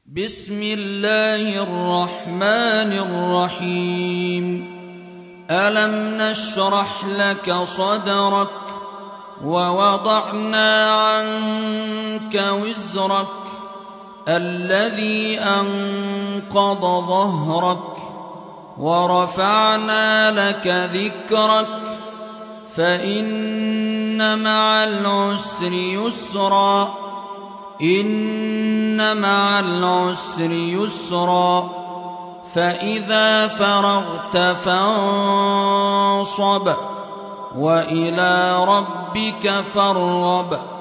بسم الله الرحمن الرحيم. ألم نشرح لك صدرك ووضعنا عنك وزرك الذي أنقض ظهرك ورفعنا لك ذكرك فإن مع العسر يسرا إن مع العسر يسرا فإذا فرغت فانصب وإلى ربك فارغب.